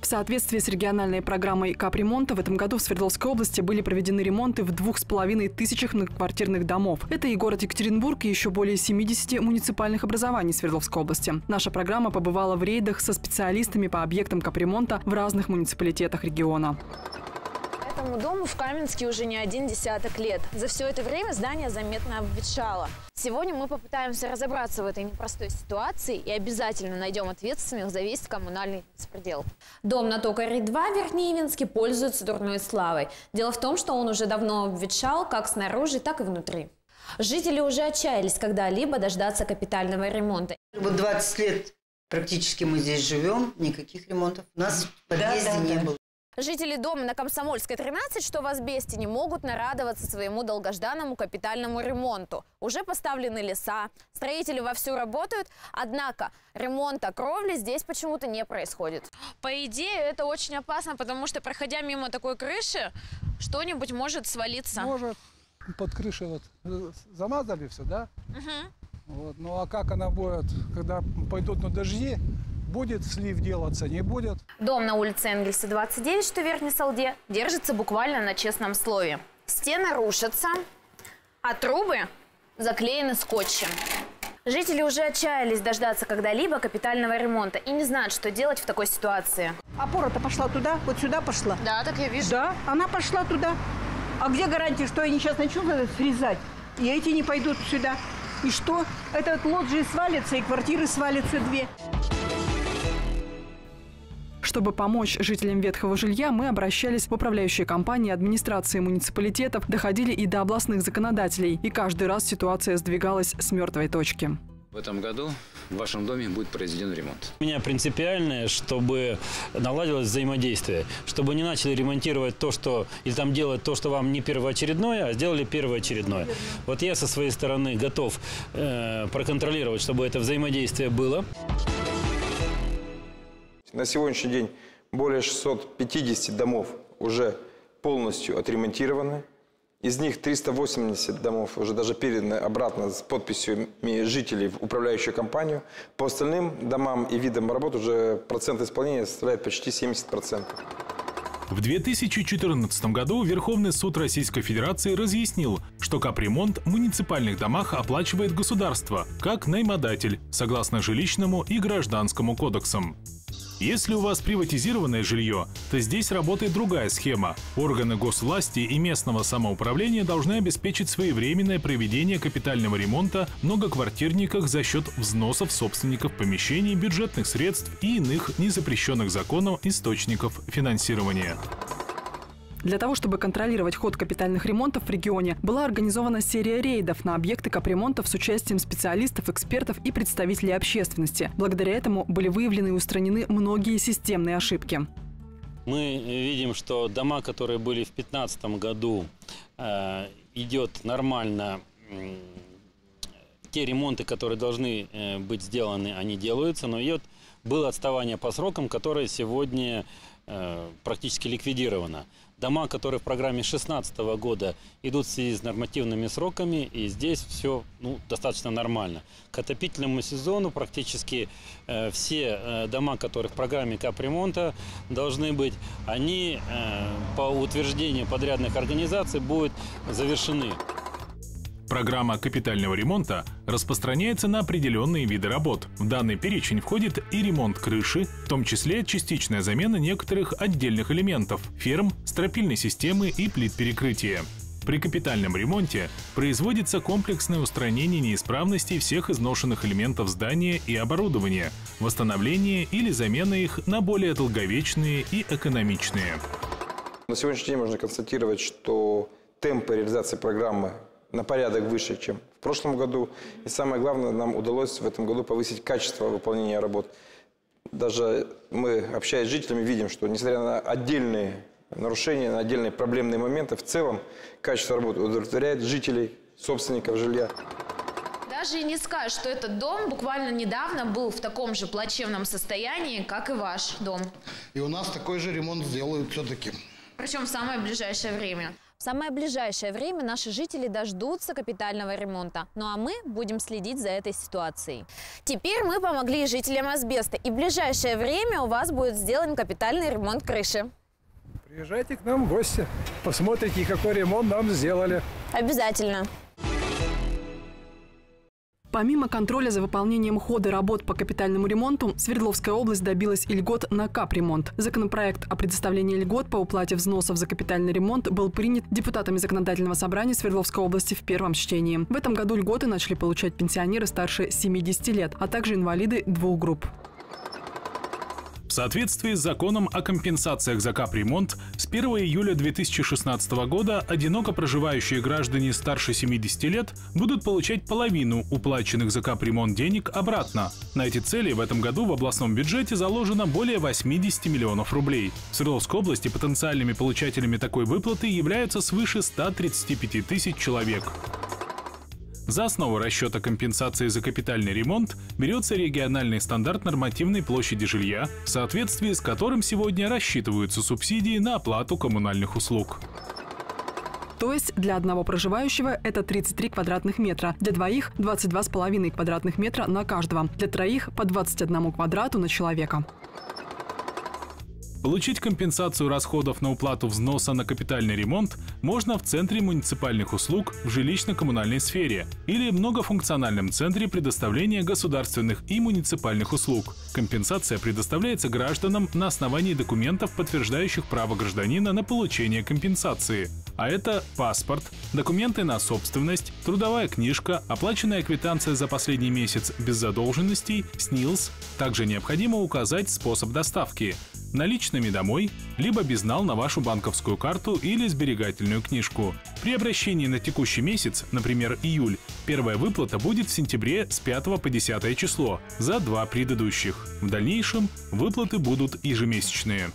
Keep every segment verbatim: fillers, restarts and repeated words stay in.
В соответствии с региональной программой капремонта в этом году в Свердловской области были проведены ремонты в двух с половиной тысячах многоквартирных домов. Это и город Екатеринбург, и еще более семидесяти муниципальных образований Свердловской области. Наша программа побывала в рейдах со специалистами по объектам капремонта в разных муниципалитетах региона. Этому дому в Каменске уже не один десяток лет. За все это время здание заметно обветшало. Сегодня мы попытаемся разобраться в этой непростой ситуации и обязательно найдем ответственных за весь коммунальный беспредел. Дом на Токарей два в Верхнеивенске пользуется дурной славой. Дело в том, что он уже давно обветшал как снаружи, так и внутри. Жители уже отчаялись когда-либо дождаться капитального ремонта. Вот двадцать лет практически мы здесь живем, никаких ремонтов у нас в подъезде да, да, не да. было. Жители дома на Комсомольской, тринадцать, что в Асбесте, не могут нарадоваться своему долгожданному капитальному ремонту. Уже поставлены леса, строители вовсю работают, однако ремонта кровли здесь почему-то не происходит. По идее, это очень опасно, потому что, проходя мимо такой крыши, что-нибудь может свалиться. Может. Под крышей вот замазали все, да? Угу. Вот. Ну а как она будет, когда пойдут на дожди? Будет слив делаться, не будет. Дом на улице Энгельса, двадцать девять, что в Верхней Салде, держится буквально на честном слове. Стены рушатся, а трубы заклеены скотчем. Жители уже отчаялись дождаться когда-либо капитального ремонта и не знают, что делать в такой ситуации. Опора-то пошла туда, вот сюда пошла. Да, так я вижу. Да, она пошла туда. А где гарантия, что они сейчас начнут это срезать, и эти не пойдут сюда? И что? Этот лоджии свалится, и квартиры свалятся две. Чтобы помочь жителям ветхого жилья, мы обращались в управляющие компании, администрации муниципалитетов, доходили и до областных законодателей. И каждый раз ситуация сдвигалась с мертвой точки. В этом году в вашем доме будет произведен ремонт. У меня принципиальное, чтобы наладилось взаимодействие, чтобы не начали ремонтировать то, что или там делать то, что вам не первоочередное, а сделали первоочередное. Вот я со своей стороны готов э, проконтролировать, чтобы это взаимодействие было. На сегодняшний день более шестисот пятидесяти домов уже полностью отремонтированы. Из них триста восемьдесят домов уже даже переданы обратно с подписью жителей в управляющую компанию. По остальным домам и видам работ уже процент исполнения составляет почти семьдесят процентов. В две тысячи четырнадцатом году Верховный суд Российской Федерации разъяснил, что капремонт в муниципальных домах оплачивает государство как наймодатель, согласно жилищному и гражданскому кодексам. Если у вас приватизированное жилье, то здесь работает другая схема. Органы госвласти и местного самоуправления должны обеспечить своевременное проведение капитального ремонта в многоквартирниках за счет взносов собственников помещений, бюджетных средств и иных незапрещенных законом источников финансирования. Для того, чтобы контролировать ход капитальных ремонтов в регионе, была организована серия рейдов на объекты капремонтов с участием специалистов, экспертов и представителей общественности. Благодаря этому были выявлены и устранены многие системные ошибки. Мы видим, что дома, которые были в две тысячи пятнадцатом году, э, идет нормально. Э, те ремонты, которые должны э, быть сделаны, они делаются, но идет, было отставание по срокам, которое сегодня э, практически ликвидировано. Дома, которые в программе две тысячи шестнадцатого года идут в связи с нормативными сроками, и здесь все ну, достаточно нормально. К отопительному сезону практически э, все э, дома, которые в программе капремонта должны быть, они э, по утверждению подрядных организаций будут завершены. Программа капитального ремонта распространяется на определенные виды работ. В данный перечень входит и ремонт крыши, в том числе частичная замена некоторых отдельных элементов – ферм, стропильной системы и плит перекрытия. При капитальном ремонте производится комплексное устранение неисправностей всех изношенных элементов здания и оборудования, восстановление или замена их на более долговечные и экономичные. На сегодняшний день можно констатировать, что темпы реализации программы на порядок выше, чем в прошлом году. И самое главное, нам удалось в этом году повысить качество выполнения работ. Даже мы, общаясь с жителями, видим, что несмотря на отдельные нарушения, на отдельные проблемные моменты, в целом качество работы удовлетворяет жителей, собственников жилья. Даже и не скажешь, что этот дом буквально недавно был в таком же плачевном состоянии, как и ваш дом. И у нас такой же ремонт сделают все-таки. Причем в самое ближайшее время. В В самое ближайшее время наши жители дождутся капитального ремонта. Ну а мы будем следить за этой ситуацией. Теперь мы помогли жителям Асбеста, и в ближайшее время у вас будет сделан капитальный ремонт крыши. Приезжайте к нам в гости, посмотрите, какой ремонт нам сделали. Обязательно. Помимо контроля за выполнением хода работ по капитальному ремонту, Свердловская область добилась и льгот на капремонт. Законопроект о предоставлении льгот по уплате взносов за капитальный ремонт был принят депутатами Законодательного собрания Свердловской области в первом чтении. В этом году льготы начали получать пенсионеры старше семидесяти лет, а также инвалиды двух групп. В соответствии с законом о компенсациях за капремонт с первого июля две тысячи шестнадцатого года одиноко проживающие граждане старше семидесяти лет будут получать половину уплаченных за капремонт денег обратно. На эти цели в этом году в областном бюджете заложено более восьмидесяти миллионов рублей. В Свердловской области потенциальными получателями такой выплаты являются свыше ста тридцати пяти тысяч человек. За основу расчета компенсации за капитальный ремонт берется региональный стандарт нормативной площади жилья, в соответствии с которым сегодня рассчитываются субсидии на оплату коммунальных услуг. То есть для одного проживающего это тридцать три квадратных метра, для двоих – двадцать два с половиной квадратных метра на каждого, для троих – по двадцати одному квадрату на человека. Получить компенсацию расходов на уплату взноса на капитальный ремонт можно в Центре муниципальных услуг в жилищно-коммунальной сфере или многофункциональном центре предоставления государственных и муниципальных услуг. Компенсация предоставляется гражданам на основании документов, подтверждающих право гражданина на получение компенсации. А это паспорт, документы на собственность, трудовая книжка, оплаченная квитанция за последний месяц без задолженностей, СНИЛС. Также необходимо указать способ доставки – наличными домой, либо безнал на вашу банковскую карту или сберегательную книжку. При обращении на текущий месяц, например, июль, первая выплата будет в сентябре с пятого по десятое число за два предыдущих. В дальнейшем выплаты будут ежемесячные.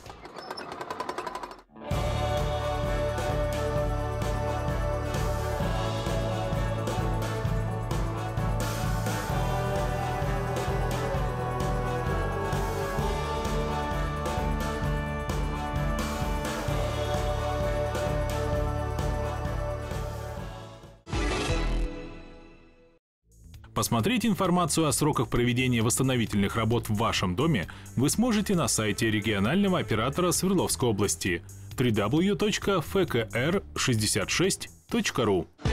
Посмотреть информацию о сроках проведения восстановительных работ в вашем доме вы сможете на сайте регионального оператора Свердловской области дабл ю дабл ю дабл ю точка эф ка эр шестьдесят шесть точка ру.